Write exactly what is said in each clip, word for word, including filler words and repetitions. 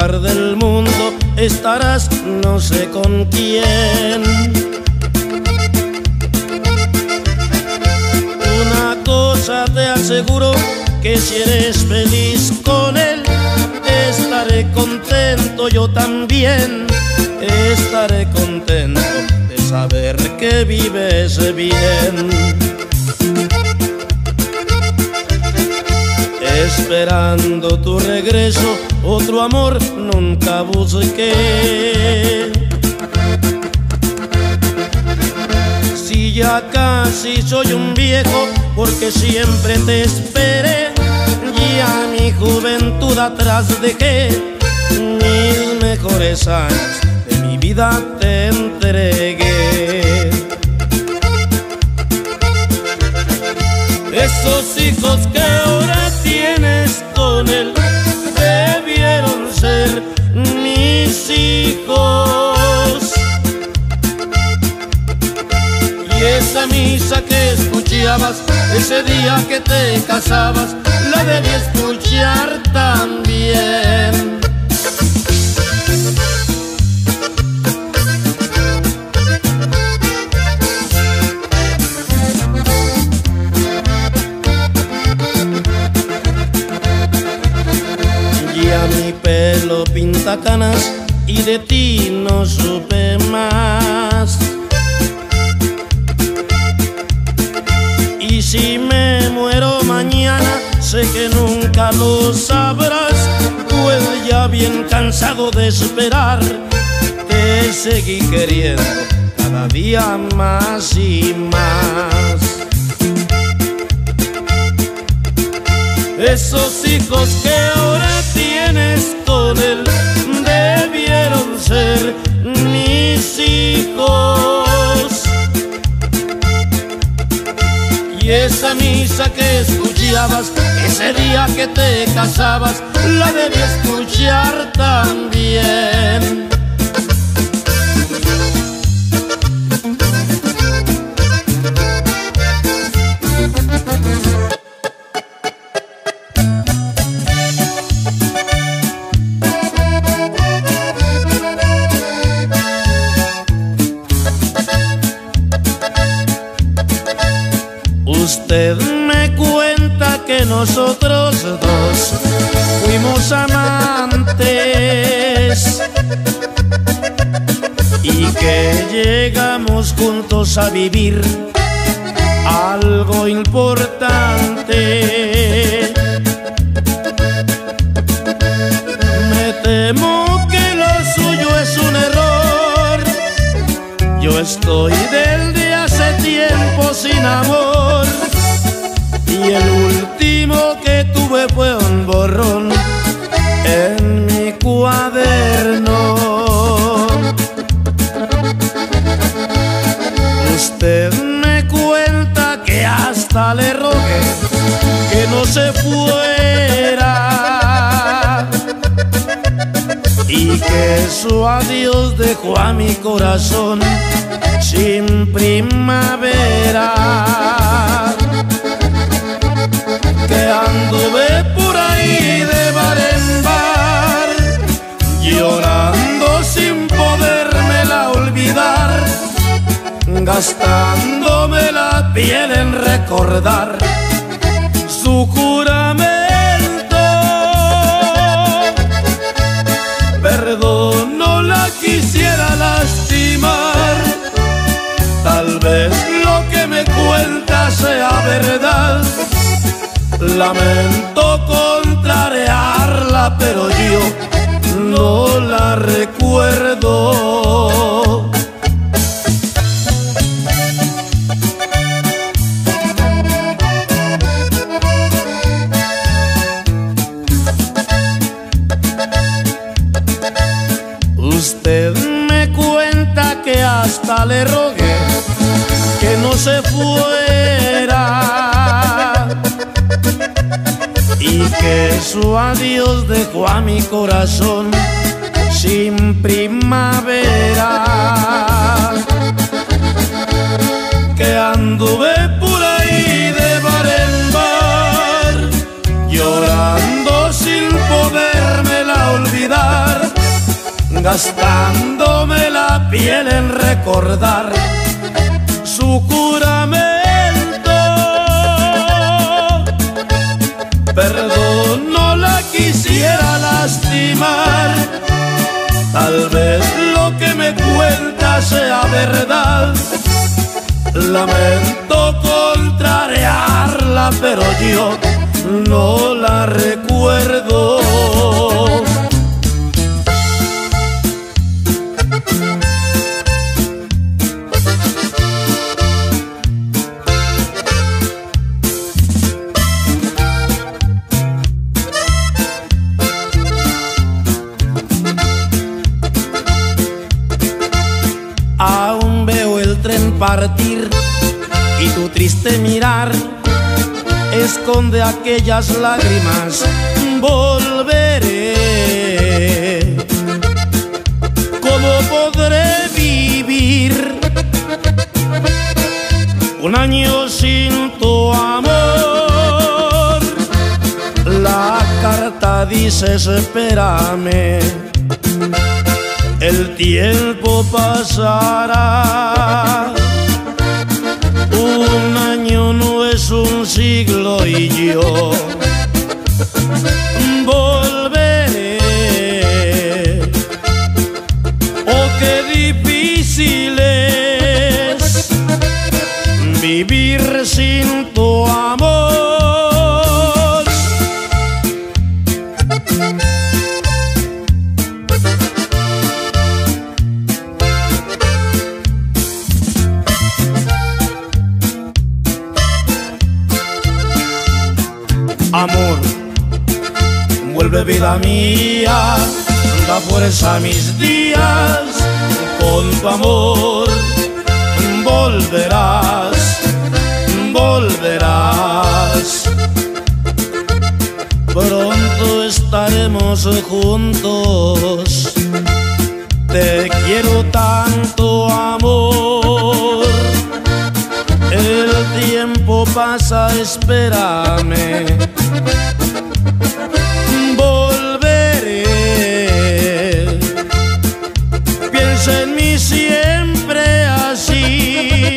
lugar del mundo estarás no sé con quién. Una cosa te aseguro, que si eres feliz con él, estaré contento yo también. Estaré contento de saber que vives bien. Esperando tu regreso, otro amor nunca busqué. Si ya casi soy un viejo, porque siempre te esperé, ya mi juventud atrás dejé, mis mejores años de mi vida te entregué. Esos hijos que ahora tienes con él debieron ser mis hijos. Y esa misa que escuchabas ese día que te casabas, la debí escuchar también. Ya mi pelo pinta canas y de ti no supe más. Y si me muero mañana, sé que nunca lo sabrás, pues ya bien cansado de esperar, te seguí queriendo cada día más y más. Esos hijos que ahora tienes con él debieron ser mis hijos. Y esa misa que escuchabas ese día que te casabas, la debí escuchar también. Usted me cuenta que nosotros dos fuimos amantes y que llegamos juntos a vivir algo importante. Me temo que lo suyo es un error. Yo estoy desde hace tiempo sin amor, y el último que tuve fue un borrón en mi cuaderno. Usted me cuenta que hasta le rogué que no se fuera y que su adiós dejó a mi corazón sin primavera. Que anduve por ahí de bar en bar, llorando sin podérmela olvidar, gastándome la piel en recordar su juramento. Perdón, no la quisiera lastimar, tal vez lo que me cuenta sea verdad. Lamento contrariarla, pero yo no la recuerdo. Usted me cuenta que hasta le rogué que no se fuera y que su adiós dejó a mi corazón sin primavera. Que anduve por ahí de bar en bar, llorando sin podérmela olvidar, gastándome la piel en recordar su juramento. Perdón, no la quisiera lastimar, tal vez lo que me cuenta sea verdad. Lamento contrariarla, pero yo no la recuerdo. Aún veo el tren partir y tu triste mirar esconde aquellas lágrimas. Volveré. ¿Cómo podré vivir un año sin tu amor? La carta dice espérame, el tiempo pasará. Un año no es un siglo y yo volveré. Oh, qué difícil es vivir sin tu amor. Amor, vuelve vida mía, da fuerza a mis días. Con tu amor volverás, volverás. Pronto estaremos juntos. Te quiero tanto, amor. El tiempo pasa, espérame. Volveré. Piensa en mí siempre así.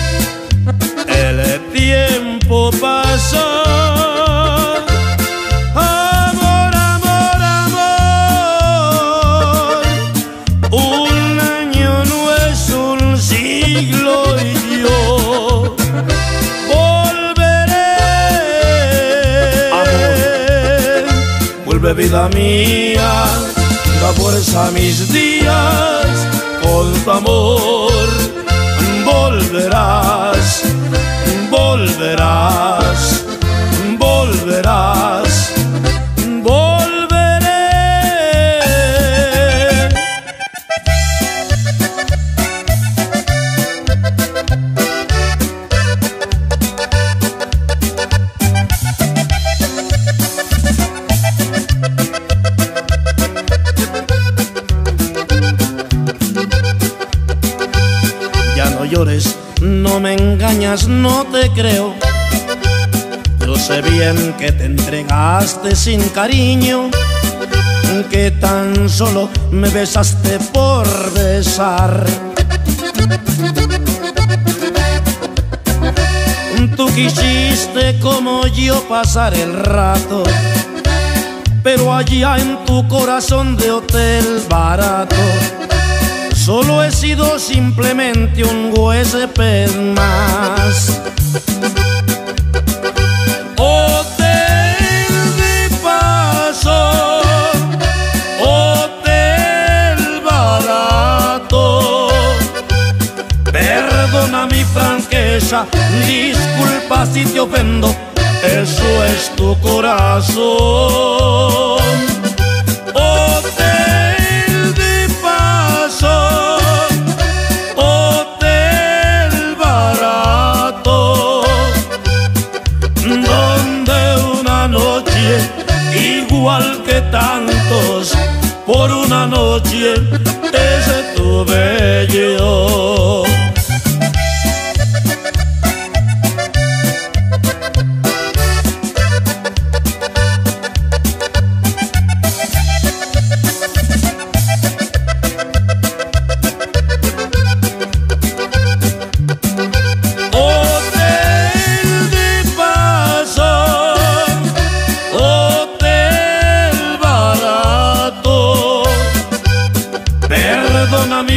El tiempo pasa. Amor, amor, amor. Un año no es un siglo y yo vuelve vida mía, da fuerza a mis días. Con tu amor volverás, volverás, volverás, volveré. No llores, no me engañas, no te creo. Yo sé bien que te entregaste sin cariño, que tan solo me besaste por besar. Tú quisiste como yo pasar el rato, pero allá en tu corazón de hotel barato solo he sido simplemente un huésped más. Hotel de paso, hotel barato. Perdona mi franqueza, disculpa si te ofendo, eso es tu corazón. Hotel de paso, hotel barato, donde una noche, igual que tantos, por una noche es tu bello.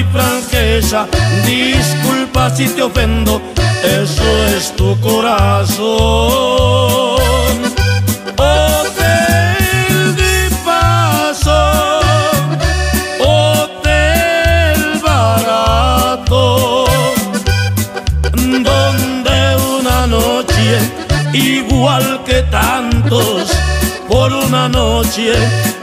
y franqueza, disculpa si te ofendo, eso es tu corazón. Hotel de paso, hotel barato, donde una noche, igual que tantos, por una noche